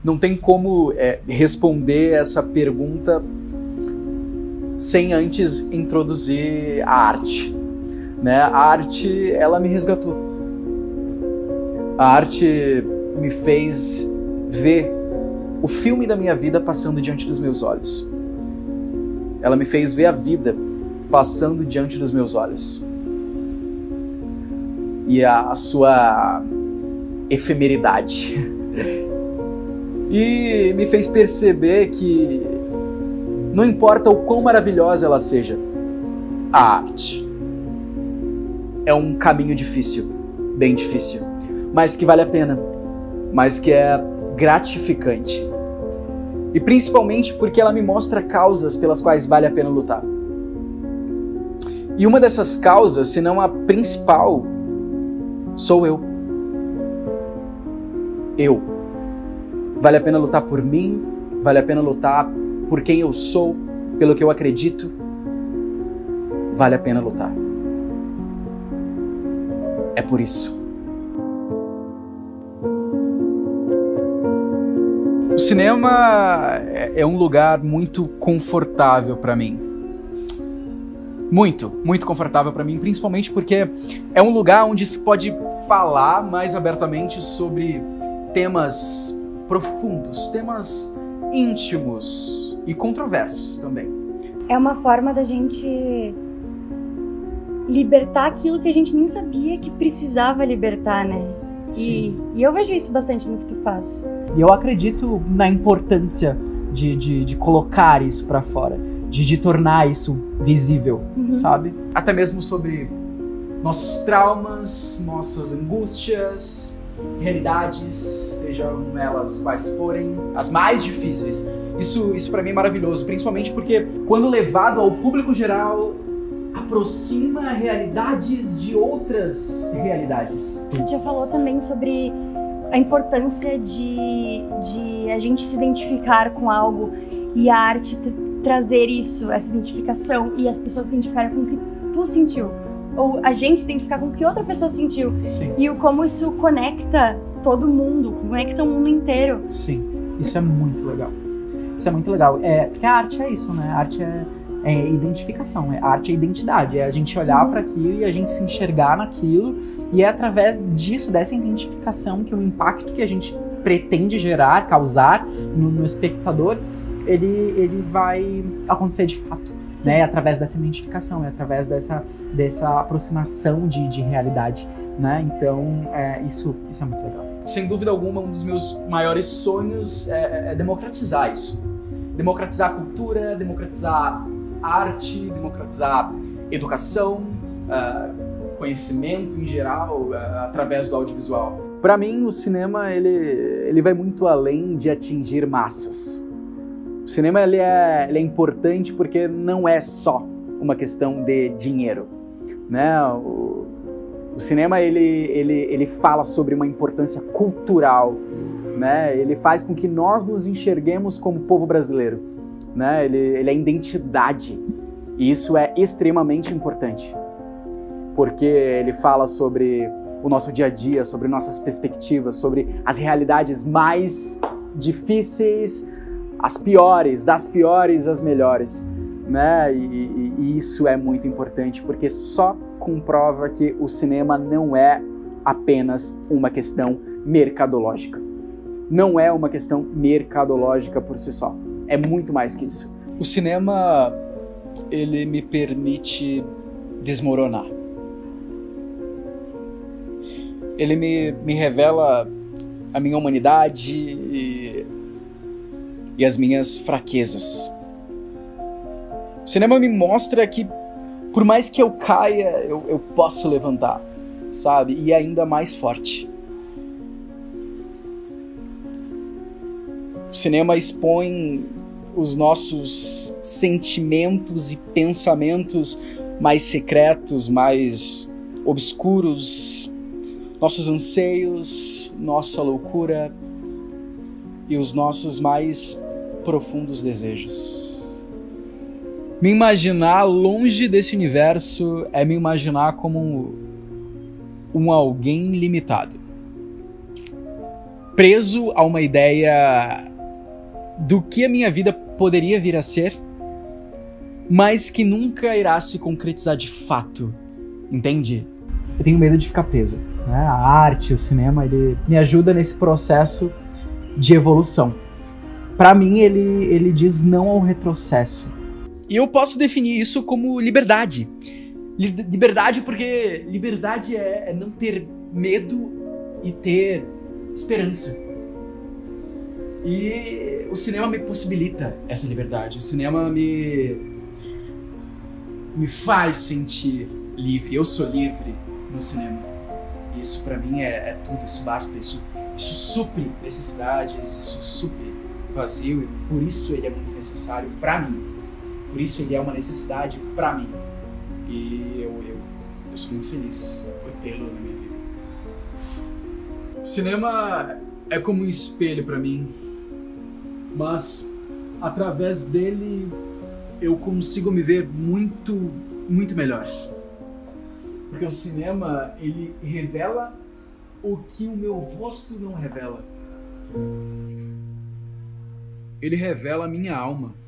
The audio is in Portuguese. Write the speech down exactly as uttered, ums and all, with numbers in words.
Não tem como é, responder essa pergunta sem antes introduzir a arte, né? A arte, ela me resgatou. A arte me fez ver o filme da minha vida passando diante dos meus olhos. Ela me fez ver a vida passando diante dos meus olhos. E a, a sua efemeridade. E me fez perceber que não importa o quão maravilhosa ela seja, a arte é um caminho difícil, bem difícil, mas que vale a pena, mas que é gratificante. E principalmente porque ela me mostra causas pelas quais vale a pena lutar. E uma dessas causas, se não a principal, sou eu. Eu. Vale a pena lutar por mim, vale a pena lutar por quem eu sou, pelo que eu acredito. Vale a pena lutar. É por isso. O cinema é um lugar muito confortável para mim. Muito, muito confortável para mim, principalmente porque é um lugar onde se pode falar mais abertamente sobre temas profundos, temas íntimos e controversos também. É uma forma da gente libertar aquilo que a gente nem sabia que precisava libertar, né? E, e eu vejo isso bastante no que tu faz. E eu acredito na importância de, de, de colocar isso pra fora, de, de tornar isso visível, uhum. sabe? Até mesmo sobre nossos traumas, nossas angústias, realidades, sejam elas quais forem, as mais difíceis. Isso, isso pra mim é maravilhoso, principalmente porque quando levado ao público geral, aproxima realidades de outras realidades. A gente já falou também sobre a importância de, de a gente se identificar com algo e a arte trazer isso, essa identificação, e as pessoas se identificarem com o que tu sentiu, ou a gente se identificar com o que outra pessoa sentiu. Sim. E o como isso conecta todo mundo, conecta o mundo inteiro. Sim, isso é muito legal. Isso é muito legal, é, porque a arte é isso, né? A arte é É identificação, a arte é identidade, é a gente olhar para aquilo e a gente se enxergar naquilo, e é através disso, dessa identificação, que o impacto que a gente pretende gerar, causar no, no espectador, ele, ele vai acontecer de fato, né? É através dessa identificação, é através dessa, dessa aproximação de, de realidade, né? Então, é, isso, isso é muito legal. Sem dúvida alguma, um dos meus maiores sonhos é, é democratizar isso. Democratizar a cultura, democratizar arte, democratizar educação, uh, conhecimento em geral, uh, através do audiovisual. Para mim, o cinema ele, ele vai muito além de atingir massas. O cinema ele é, ele é importante porque não é só uma questão de dinheiro, né? O, o cinema ele, ele, ele fala sobre uma importância cultural, né? Ele faz com que nós nos enxerguemos como povo brasileiro. Né? Ele, ele é identidade, e isso é extremamente importante, porque ele fala sobre o nosso dia a dia, sobre nossas perspectivas, sobre as realidades mais difíceis, as piores, das piores às melhores, né? E, e, e isso é muito importante, porque só comprova que o cinema não é apenas uma questão mercadológica. Não é uma questão mercadológica por si só. É muito mais que isso. O cinema, ele me permite desmoronar. Ele me, me revela a minha humanidade e, e as minhas fraquezas. O cinema me mostra que, por mais que eu caia, eu, eu posso levantar, sabe? E ainda mais forte. O cinema expõe os nossos sentimentos e pensamentos mais secretos, mais obscuros, nossos anseios, nossa loucura e os nossos mais profundos desejos. Me imaginar longe desse universo é me imaginar como um alguém limitado. preso a uma ideia do que a minha vida poderia vir a ser, mas que nunca irá se concretizar de fato, entende? Eu tenho medo de ficar preso, né? A arte, o cinema, ele me ajuda nesse processo de evolução. Para mim, ele, ele diz não ao retrocesso. E eu posso definir isso como liberdade. Liberdade porque liberdade é, é não ter medo e ter esperança. E o cinema me possibilita essa liberdade. O cinema me, me faz sentir livre. Eu sou livre no cinema. Isso pra mim é, é tudo, isso basta. Isso, isso supre necessidades, isso supre vazio. E por isso ele é muito necessário pra mim. Por isso ele é uma necessidade pra mim. E eu, eu, eu sou muito feliz por tê-lo na minha vida. O cinema é como um espelho pra mim, mas através dele eu consigo me ver muito, muito melhor. Porque o cinema, ele revela o que o meu rosto não revela. Ele revela a minha alma.